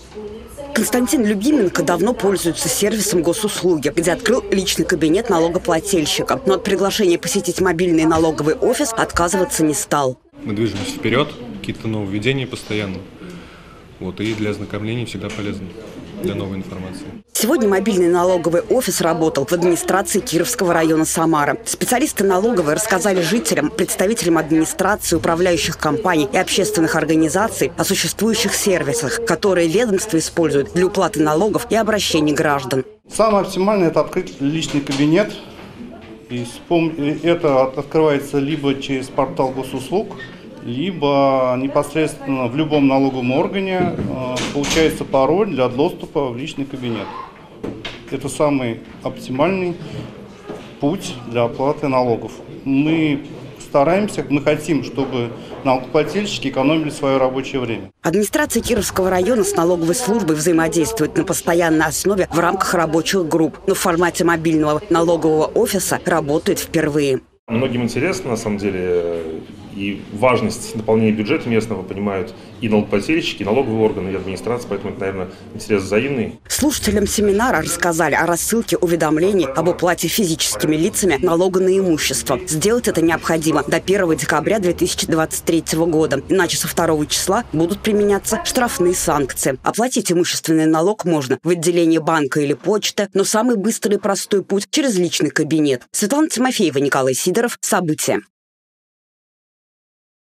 Константин Любименко давно пользуется сервисом госуслуги, где открыл личный кабинет налогоплательщика. Но от приглашения посетить мобильный налоговый офис отказываться не стал. Мы движемся вперед, какие-то нововведения постоянно. И для ознакомления всегда полезно, для новой информации. Сегодня мобильный налоговый офис работал в администрации Кировского района Самары. Специалисты налоговой рассказали жителям, представителям администрации, управляющих компаний и общественных организаций о существующих сервисах, которые ведомство использует для уплаты налогов и обращений граждан. Самое оптимальное – это открыть личный кабинет. И это открывается либо через портал госуслуг, либо непосредственно в любом налоговом органе получается пароль для доступа в личный кабинет. Это самый оптимальный путь для оплаты налогов. Мы хотим, чтобы налогоплательщики экономили свое рабочее время. Администрация Кировского района с налоговой службой взаимодействует на постоянной основе в рамках рабочих групп, но в формате мобильного налогового офиса работает впервые. Многим интересно, на самом деле, и важность наполнения бюджета местного понимают и налогоплательщики, и налоговые органы, и администрация, поэтому это, наверное, интерес взаимный. Слушателям семинара рассказали о рассылке уведомлений об уплате физическими лицами налога на имущество. Сделать это необходимо до 1 декабря 2023 года, иначе со 2 числа будут применяться штрафные санкции. Оплатить имущественный налог можно в отделении банка или почты, но самый быстрый и простой путь через личный кабинет. Светлана Тимофеева, Николай Сидоров. События.